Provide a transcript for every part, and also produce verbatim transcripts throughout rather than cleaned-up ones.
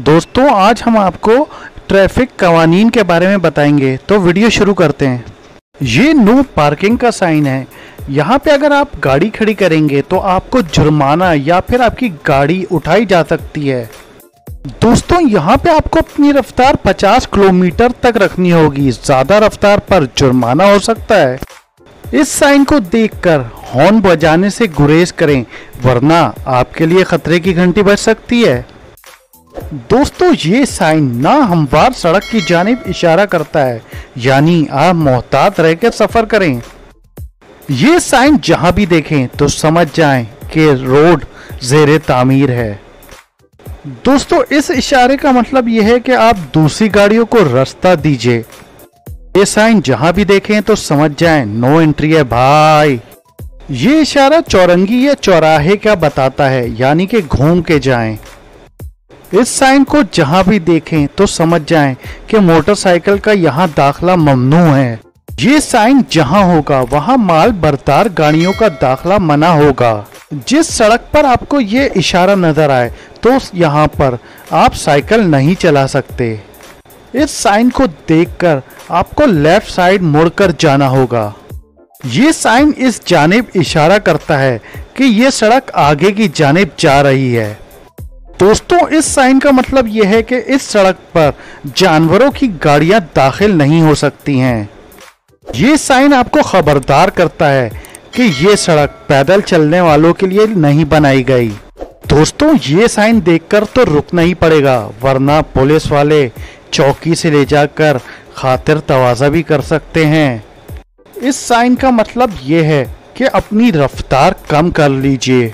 दोस्तों आज हम आपको ट्रैफिक कवानीन के बारे में बताएंगे, तो वीडियो शुरू करते हैं। ये नो पार्किंग का साइन है। यहाँ पे अगर आप गाड़ी खड़ी करेंगे तो आपको जुर्माना या फिर आपकी गाड़ी उठाई जा सकती है। दोस्तों यहाँ पे आपको अपनी रफ्तार पचास किलोमीटर तक रखनी होगी, ज़्यादा रफ्तार पर जुर्माना हो सकता है। इस साइन को देखकर हॉर्न बजाने से गुरेज करें, वरना आपके लिए खतरे की घंटी बज सकती है। दोस्तों ये साइन ना हमवार सड़क की जानिब इशारा करता है, यानी आप मोहतात रहकर सफर करें। ये साइन जहां भी देखें तो समझ जाएं कि रोड ज़ेरे तामीर है। दोस्तों इस इशारे का मतलब यह है कि आप दूसरी गाड़ियों को रास्ता दीजिए। ये साइन जहां भी देखें तो समझ जाएं नो एंट्री है भाई। ये इशारा चौरंगी या चौराहे का बताता है, यानी कि घूम के जाएं। इस साइन को जहां भी देखें तो समझ जाएं कि मोटरसाइकिल का यहां दाखला ममनू है। ये साइन जहां होगा वहां माल बरदार गाड़ियों का दाखला मना होगा। जिस सड़क पर आपको ये इशारा नजर आए तो यहां पर आप साइकिल नहीं चला सकते। इस साइन को देखकर आपको लेफ्ट साइड मुड़कर जाना होगा। ये साइन इस जानिब इशारा करता है कि ये सड़क आगे की जानिब जा रही है। दोस्तों इस साइन का मतलब यह है कि इस सड़क पर जानवरों की गाड़ियां दाखिल नहीं हो सकती हैं। ये साइन आपको खबरदार करता है कि ये सड़क पैदल चलने वालों के लिए नहीं बनाई गई। दोस्तों ये साइन देखकर तो रुकना ही पड़ेगा, वरना पुलिस वाले चौकी से ले जाकर खातिर तवाज़ा भी कर सकते हैं। इस साइन का मतलब ये है कि अपनी रफ्तार कम कर लीजिए।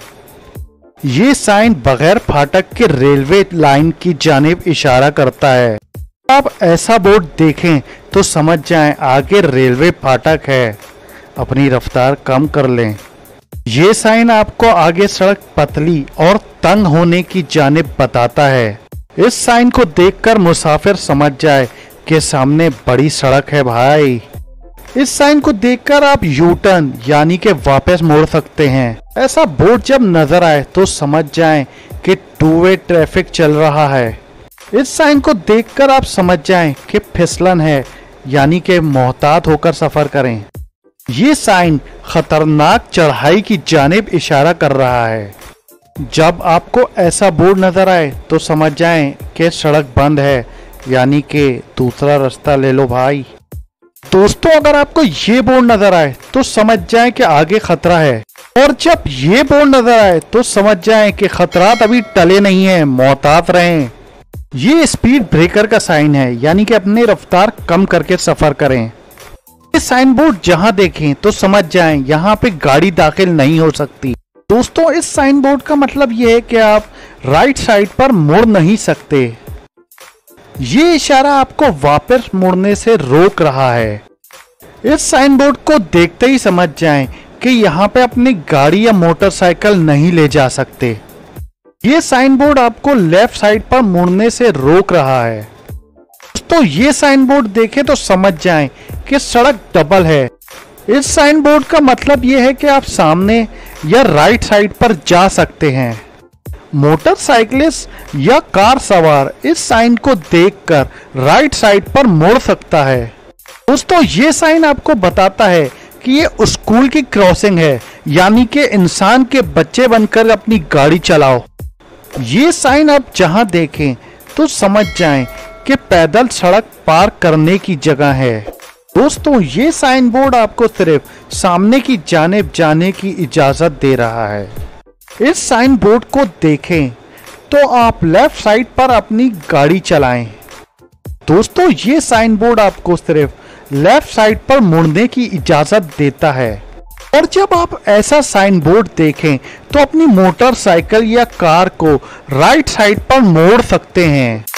ये साइन बगैर फाटक के रेलवे लाइन की जानिब इशारा करता है। आप ऐसा बोर्ड देखें तो समझ जाएं आगे रेलवे फाटक है, अपनी रफ्तार कम कर लें। ये साइन आपको आगे सड़क पतली और तंग होने की जानिब बताता है। इस साइन को देखकर मुसाफिर समझ जाए कि सामने बड़ी सड़क है भाई। इस साइन को देखकर आप यू टर्न यानी कि वापस मोड़ सकते हैं। ऐसा बोर्ड जब नजर आए तो समझ जाएं कि टू वे ट्रैफिक चल रहा है। इस साइन को देखकर आप समझ जाएं कि फिसलन है, यानी कि मोहतात होकर सफर करें। ये साइन खतरनाक चढ़ाई की जानिब इशारा कर रहा है। जब आपको ऐसा बोर्ड नजर आए तो समझ जाएं कि सड़क बंद है, यानी कि दूसरा रास्ता ले लो भाई। दोस्तों अगर आपको ये बोर्ड नजर आए तो समझ जाएं कि आगे खतरा है, और जब ये बोर्ड नजर आए तो समझ जाएं कि खतरात अभी टले नहीं है, मोहतात रहें। ये स्पीड ब्रेकर का साइन है, यानी कि अपनी रफ्तार कम करके सफर करें। ये साइन बोर्ड जहां देखें तो समझ जाएं यहाँ पे गाड़ी दाखिल नहीं हो सकती। दोस्तों इस साइन बोर्ड का मतलब ये है कि आप राइट साइड पर मुड़ नहीं सकते। ये इशारा आपको वापस मुड़ने से रोक रहा है। इस साइन बोर्ड को देखते ही समझ जाएं कि यहाँ पे अपनी गाड़ी या मोटरसाइकिल नहीं ले जा सकते। ये साइन बोर्ड आपको लेफ्ट साइड पर मुड़ने से रोक रहा है। तो ये साइन बोर्ड देखें तो समझ जाएं कि सड़क डबल है। इस साइन बोर्ड का मतलब ये है कि आप सामने या राइट साइड पर जा सकते हैं। मोटरसाइकिलिस्ट या कार सवार इस साइन को देखकर राइट साइड पर मुड़ सकता है। दोस्तों ये साइन आपको बताता है कि ये स्कूल की क्रॉसिंग है, यानी कि इंसान के बच्चे बनकर अपनी गाड़ी चलाओ। ये साइन आप जहां देखें तो समझ जाएं कि पैदल सड़क पार करने की जगह है। दोस्तों ये साइन बोर्ड आपको सिर्फ सामने की जानिब जाने की इजाजत दे रहा है। इस साइन बोर्ड को देखें तो आप लेफ्ट साइड पर अपनी गाड़ी चलाएं। दोस्तों ये साइन बोर्ड आपको सिर्फ लेफ्ट साइड पर मुड़ने की इजाजत देता है, और जब आप ऐसा साइन बोर्ड देखें तो अपनी मोटरसाइकिल या कार को राइट साइड पर मोड़ सकते हैं।